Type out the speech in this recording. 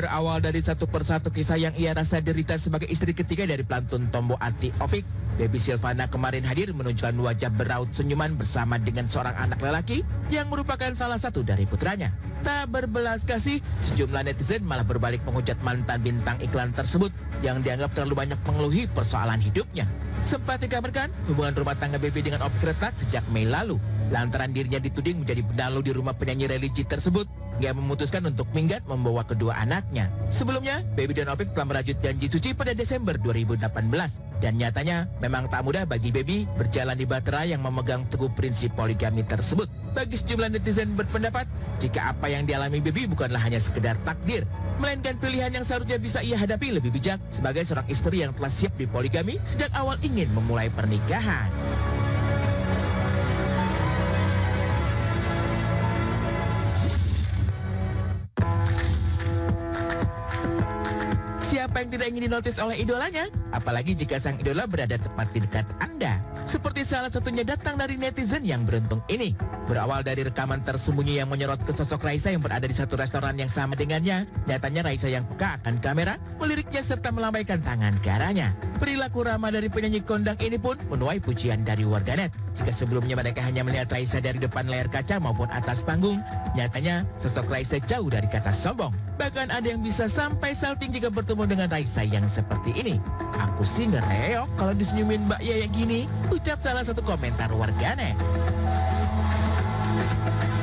Berawal dari satu persatu kisah yang ia rasa derita sebagai istri ketiga dari pelantun Tombo Ati Opik, Baby Silvana kemarin hadir menunjukkan wajah beraut senyuman bersama dengan seorang anak lelaki yang merupakan salah satu dari putranya. Tak berbelas kasih, sejumlah netizen malah berbalik menghujat mantan bintang iklan tersebut yang dianggap terlalu banyak mengeluhi persoalan hidupnya. Sempat dikabarkan hubungan rumah tangga Baby dengan Opik retak sejak Mei lalu, lantaran dirinya dituding menjadi benalu di rumah penyanyi religi tersebut. Ia memutuskan untuk minggat membawa kedua anaknya. Sebelumnya, Baby dan Opik telah merajut janji suci pada Desember 2018. Dan nyatanya, memang tak mudah bagi Baby berjalan di Bahtera yang memegang teguh prinsip poligami tersebut. Bagi sejumlah netizen berpendapat, jika apa yang dialami Baby bukanlah hanya sekedar takdir, melainkan pilihan yang seharusnya bisa ia hadapi lebih bijak sebagai seorang istri yang telah siap dipoligami sejak awal ingin memulai pernikahan. Siapa yang tidak ingin dinotis oleh idolanya? Apalagi jika sang idola berada tepat di dekat Anda. Seperti salah satunya datang dari netizen yang beruntung ini. Berawal dari rekaman tersembunyi yang menyorot ke sosok Raisa yang berada di satu restoran yang sama dengannya, nyatanya Raisa yang peka akan kamera, meliriknya serta melambaikan tangan ke arahnya. Perilaku ramah dari penyanyi kondang ini pun menuai pujian dari warganet. Jika sebelumnya mereka hanya melihat Raisa dari depan layar kaca maupun atas panggung, nyatanya sosok Raisa jauh dari kata sombong. Bahkan ada yang bisa sampai salting jika bertemu dengan Raisa yang seperti ini. Aku sih ngereok kalau disenyumin Mbak Yaya gini, ucap salah satu komentar warganet.